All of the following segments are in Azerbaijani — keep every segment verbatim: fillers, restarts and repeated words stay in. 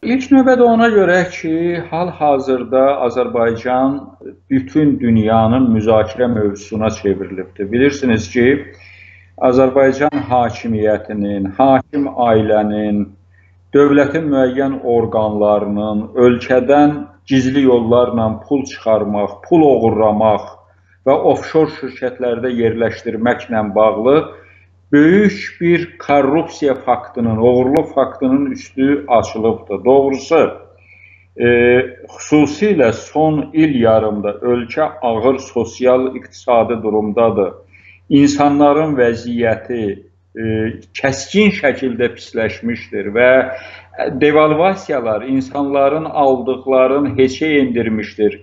İlk növbədə ona görə ki, hal-hazırda Azərbaycan bütün dünyanın müzakirə mövzusuna çevrilibdir. Bilirsiniz ki, Azərbaycan hakimiyyətinin, hakim ailənin, dövlətin müəyyən orqanlarının ölkədən gizli yollarla pul çıxarmaq, pul oğurlamaq və offshore şirkətlərdə yerləşdirməklə bağlı böyük bir korrupsiya faktının, oğurluq faktının üstü açılıbdır. Doğrusu, e, xüsusilə son il yarımda ölkə ağır sosial-iqtisadi durumdadır. İnsanların vəziyyəti e, kəskin şəkildə pisləşmişdir və devalvasiyalar insanların aldıqlarını heçə endirmişdir.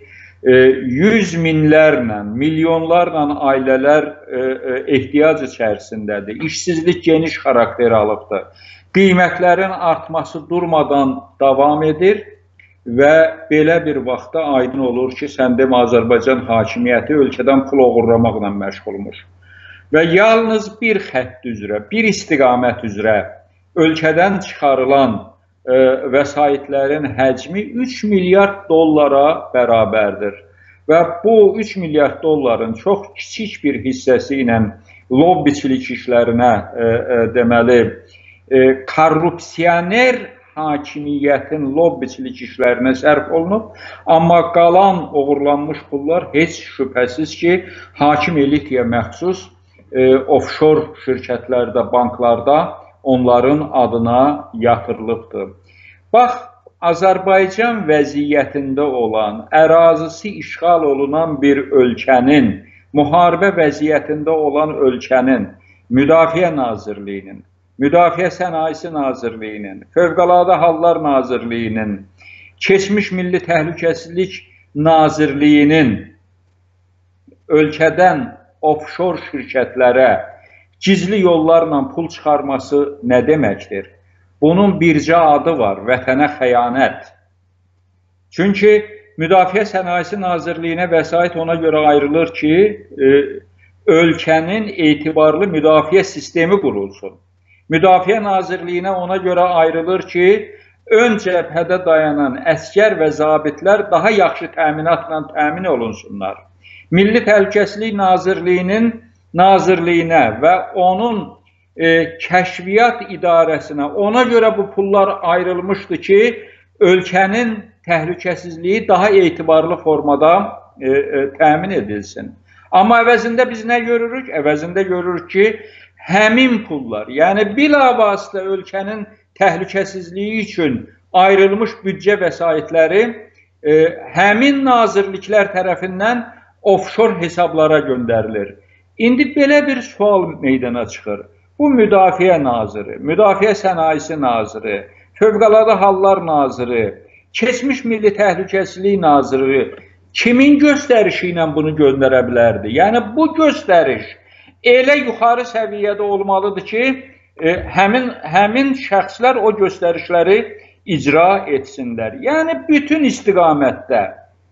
yüz minlərlə, milyonlarla ailələr ehtiyac içərisindədir. İşsizlik geniş xarakter alıbdır. Qiymətlərin artması durmadan davam edir və belə bir vaxtda aydın olur ki, sən demə Azərbaycan hakimiyyəti ölkədən pul oğurlamaqla məşğulmuş. Və yalnız bir xətt üzrə, bir istiqamət üzrə ölkədən çıxarılan E, vəsaitlərin həcmi üç milyard dollara bərabərdir. Və bu üç milyard dolların çox kiçik bir hissəsi ilə lobbiçilik işlərinə e, e, deməli e, korrupsioner hakimiyyətin lobbiçilik işlərinə sərf olunub. Amma qalan oğurlanmış pullar heç şübhəsiz ki, hakim elitaya məxsus e, offshore şirkətlərdə, banklarda onların adına yatırılıbdır. Bax, Azərbaycan vəziyyətində olan, ərazisi işğal olunan bir ölkənin, müharibə vəziyyətində olan ölkənin, Müdafiə Nazirliyinin, Müdafiə Sənayesi Nazirliyinin, Fövqəladə Hallar Nazirliyinin, Keçmiş Milli Təhlükəsizlik Nazirliyinin ölkədən offshore şirkətlərə gizli yollarla pul çıxarması nə deməkdir? Bunun bircə adı var, vətənə xəyanət. Çünki Müdafiə Sənayesi Nazirliyinə vəsait ona görə ayrılır ki, e, ölkənin etibarlı müdafiə sistemi qurulsun. Müdafiə Nazirliyinə ona görə ayrılır ki, ön cəbhədə dayanan əskər və zabitlər daha yaxşı təminatla təmin olunsunlar. Milli Təhlükəsizlik Nazirliyinin Nazirliyinə və onun e, kəşfiyyat idarəsinə ona görə bu pullar ayrılmışdı ki, ölkənin təhlükəsizliyi daha etibarlı formada e, e, təmin edilsin. Amma əvəzində biz nə görürük? Əvəzində görürük ki, həmin pullar, yəni bilavasitə ölkənin təhlükəsizliyi üçün ayrılmış büdcə vəsaitləri e, həmin nazirliklər tərəfindən offshore hesablara göndərilir. İndi belə bir sual meydana çıxır. Bu Müdafiə Naziri, Müdafiə Sənayesi Naziri, Fövqəladə Hallar Naziri, Keçmiş Milli Təhlükəsizlik Naziri kimin göstərişi ilə bunu göndərə bilərdi? Yəni bu göstəriş elə yuxarı səviyyədə olmalıdır ki, e, həmin, həmin şəxslər o göstərişləri icra etsinlər. Yəni bütün istiqamətdə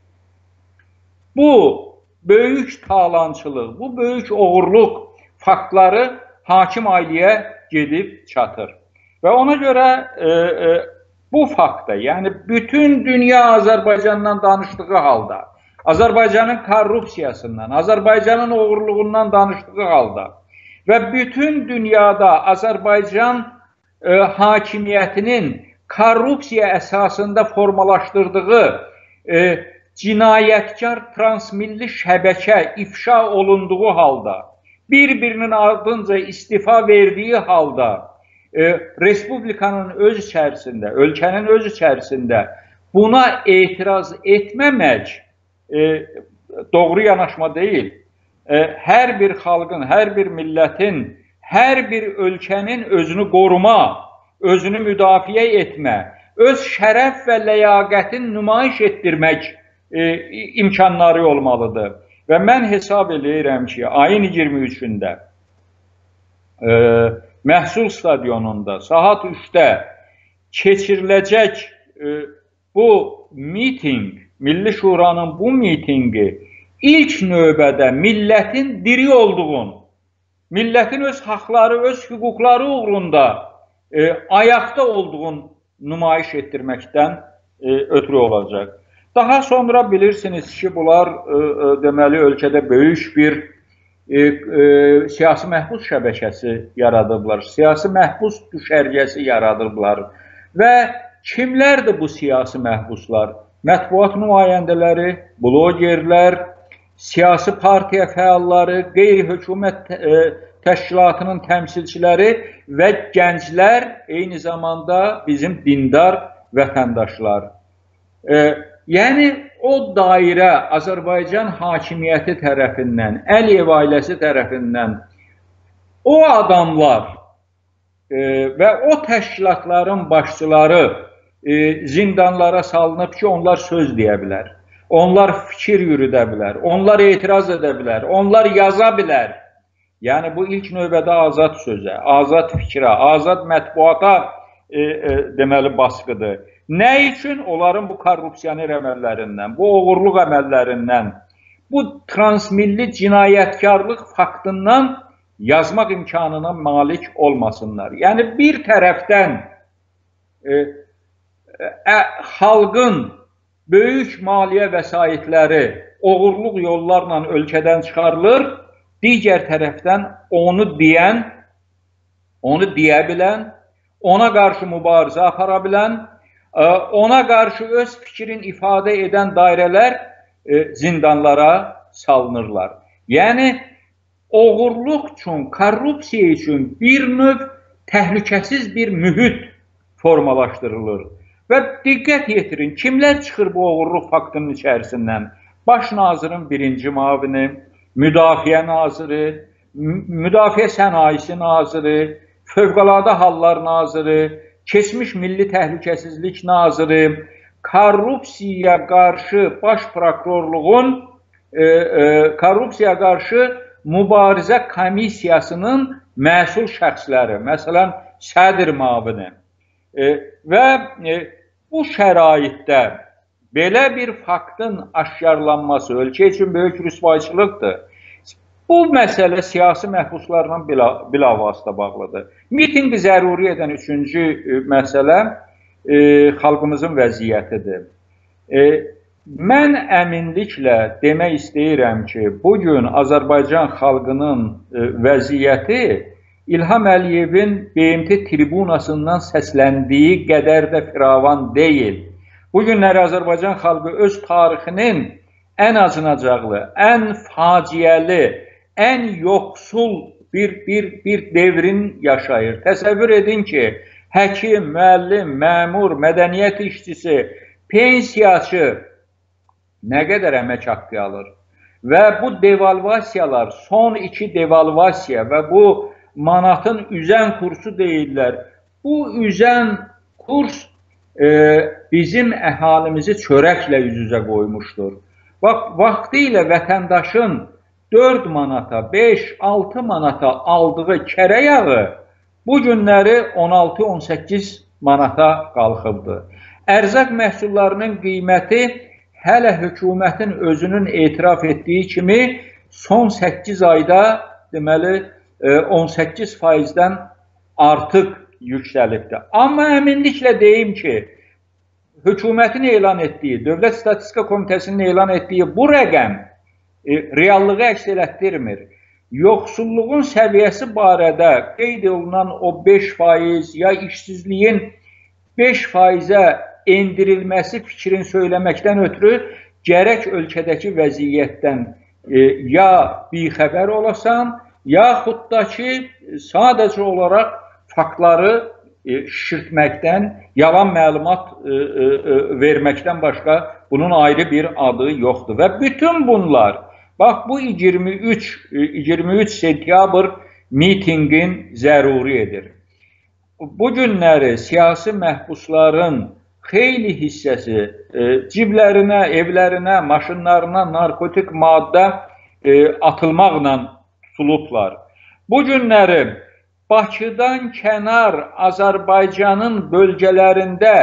bu böyük talançılıq, bu böyük oğurluq faktları hakim ailəyə gedib çatır. Və ona görə e, e, bu faktda, yəni bütün dünya Azərbaycandan danışdığı halda, Azərbaycanın korrupsiyasından, Azərbaycanın oğurluğundan danışdığı halda və bütün dünyada Azərbaycan e, hakimiyyətinin korrupsiya əsasında formalaşdırdığı e, cinayətkar transmilli şəbəkə ifşa olunduğu halda, bir-birinin ardınca istifa verdiyi halda, e, Respublikanın öz içərisində, ölkənin öz içərisində buna etiraz etməmək e, doğru yanaşma deyil. E, hər bir xalqın, hər bir millətin, hər bir ölkənin özünü qoruma, özünü müdafiə etmə, öz şərəf və ləyaqətin nümayiş etdirmək E, imkanları olmalıdır. Və mən hesab edirəm ki, ayın iyirmi üçündə e, Məhsul Stadionunda saat üçdə keçiriləcək e, bu miting, Milli Şuranın bu mitingi ilk növbədə millətin diri olduğun, millətin öz haqları, öz hüquqları uğrunda e, ayaqda olduğun nümayiş etdirməkdən e, ötürü olacaq. Daha sonra bilirsiniz ki, bunlar e, e, deməli ölkədə böyük bir e, e, siyasi məhbus şəbəkəsi yaradıblar, siyasi məhbus düşərgəsi yaradıblar və kimlərdir bu siyasi məhbuslar? Mətbuat nümayəndələri, blogerlər, siyasi partiya fəalları, qeyri-hökumət e, təşkilatının təmsilçiləri və gənclər, eyni zamanda bizim dindar vətəndaşlar. E, yəni, o dairə Azərbaycan hakimiyyəti tərəfindən, Əliyev ailəsi tərəfindən o adamlar e, və o təşkilatların başçıları e, zindanlara salınıb ki, onlar söz deyə bilər, onlar fikir yürüdə bilər, onlar etiraz edə bilər, onlar yaza bilər. Yəni, bu ilk növbədə azad sözə, azad fikrə, azad mətbuata e, e, deməli baskıdır. Nə üçün? Onların bu korrupsiyoner əməllərindən, bu oğurluq əməllərindən, bu transmilli cinayətkarlıq faktından yazmaq imkanına malik olmasınlar. Yəni, bir tərəfdən e, e, xalqın böyük maliyyə vəsaitləri oğurluq yollarla ölkədən çıxarılır, digər tərəfdən onu deyən, onu deyə bilən, ona qarşı mübarizə apara bilən, ona qarşı öz fikrin ifadə edən dairələr zindanlara salınırlar. Yəni, oğurluq üçün, korrupsiya üçün bir növ təhlükəsiz bir mühit formalaşdırılır. Və diqqət yetirin, kimlər çıxır bu oğurluq faktının içərisindən? Baş nazirin birinci mavini, Müdafiə naziri, Müdafiə Sənayesi naziri, Fövqəladə Hallar naziri, Keçmiş Milli Təhlükəsizlik naziri, korrupsiyaya qarşı baş prokurorluğun e, e, korrupsiyaya qarşı mübarizə komissiyasının məsul şəxsləri, məsələn, sədr mavini e, və e, bu şəraitdə belə bir faktın aşkarlanması ölkə üçün böyük rüsvayçılıqdır. Bu məsələ siyasi məhbuslarla bilavasitə bağlıdır. Mitinqi zəruri edən üçüncü məsələ e, xalqımızın vəziyyətidir. E, mən əminliklə demək istəyirəm ki, bugün Azərbaycan xalqının e, vəziyyəti İlham Əliyevin B M T tribunasından səsləndiyi qədər də firavan deyil. Bu günləri Azərbaycan xalqı öz tarixinin ən acınacaqlı, ən faciəli, ən yoxsul bir, bir, bir devrin yaşayır. Təsəvvür edin ki, həkim, müəllim, məmur, mədəniyyət işçisi, pensiyaçı nə qədər əmək haqqı alır? Və bu devalvasiyalar, son iki devalvasiya və bu manatın üzən kursu deyirlər. Bu üzən kurs e, bizim əhalimizi çörəklə üz-üzə qoymuşdur. Bax, vaxtilə vətəndaşın dörd manata, beş altı manata aldığı kərə yağı bu günləri on altı on səkkiz manata qalxıbdır. Ərzaq məhsullarının qiyməti hələ hökumətin özünün etiraf etdiyi kimi son səkkiz ayda deməli on səkkiz faizdən artıq yüksəlibdir. Amma əminliklə deyim ki, hökumətin elan etdiyi, Dövlət Statistika Komitəsinin elan etdiyi bu rəqəm e, reallığı əks elətdirmir. Yoxsulluğun səviyyəsi barədə qeyd olunan o beş faiz ya işsizliyin beş faizə endirilməsi fikrin söyləməkdən ötürü gərək ölkədəki vəziyyətdən e, ya bixəbər olasan, yaxud da ki, sadəcə olaraq faktları e, şişirtməkdən, yalan məlumat e, e, verməkdən başqa bunun ayrı bir adı yoxdur. Və bütün bunlar, bax bu iyirmi üç sentyabr mitinqin zəruri edir. Bu günləri siyasi məhbusların xeyli hissəsi e, ciblərinə, evlərinə, maşınlarına narkotik maddə e, atılmaqla tutulublar. Bu günləri Bakıdan kənar Azərbaycanın bölgələrində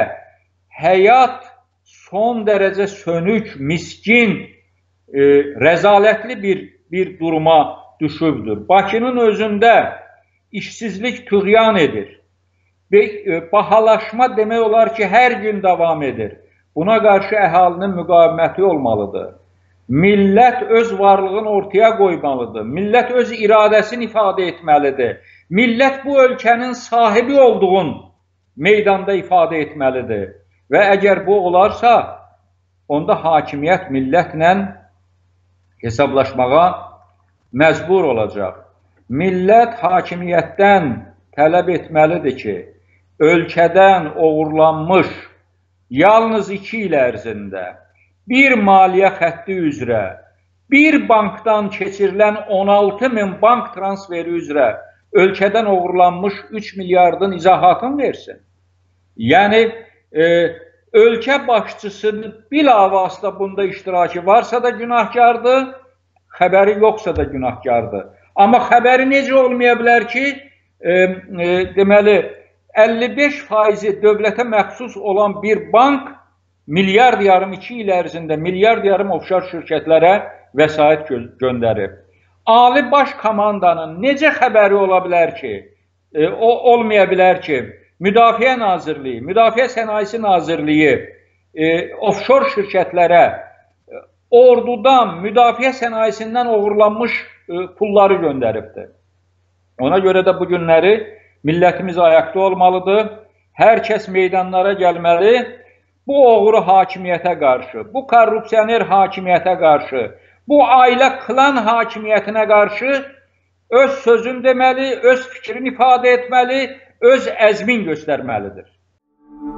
həyat son dərəcə sönük, miskin, e, rəzalətli bir, bir duruma düşübdür. Bakının özündə işsizlik tüğyan edir. və bahalaşma demək olar ki, hər gün davam edir. Buna qarşı əhalinin müqaviməti olmalıdır. Millət öz varlığını ortaya qoymalıdır. Millət öz iradəsini ifadə etməlidir. Millət bu ölkənin sahibi olduğunu meydanda ifadə etməlidir. Və əgər bu olarsa, onda hakimiyyət millətlə hesablaşmağa məcbur olacaq. Millət hakimiyyətdən tələb etməlidir ki, ölkədən oğurlanmış yalnız iki il ərzində bir maliyyə xətti üzrə, bir bankdan keçirilən on altı min bank transferi üzrə ölkədən oğurlanmış üç milyardın izahatını versin. Yəni, e, ölkə başçısının bilavasitə bunda iştirakı varsa da günahkardır, xəbəri yoxsa da günahkardır. Amma xəbəri necə olmaya bilər ki, e, e, deməli, əlli beş faizi dövlətə məxsus olan bir bank milyard yarım iki il ərzində milyard yarım ofşar şirkətlərə vəsait gö göndərib. Ali baş komandanın necə xəbəri ola bilər ki, e, o olmaya bilər ki, Müdafiə Nazirliyi, Müdafiə Sənayesi Nazirliyi e, ofşor şirkətlərə e, ordudan, müdafiə sənayesindən oğurlanmış e, pulları göndəribdir. Ona görə də bu günləri millətimiz ayaqda olmalıdır. Hər kəs meydanlara gəlməli. Bu oğru hakimiyyətə qarşı, bu korrupsioner hakimiyyətə qarşı, bu ailə klan hakimiyyətinə qarşı öz sözün deməli, öz fikrini ifadə etməli, öz əzmin göstərməlidir.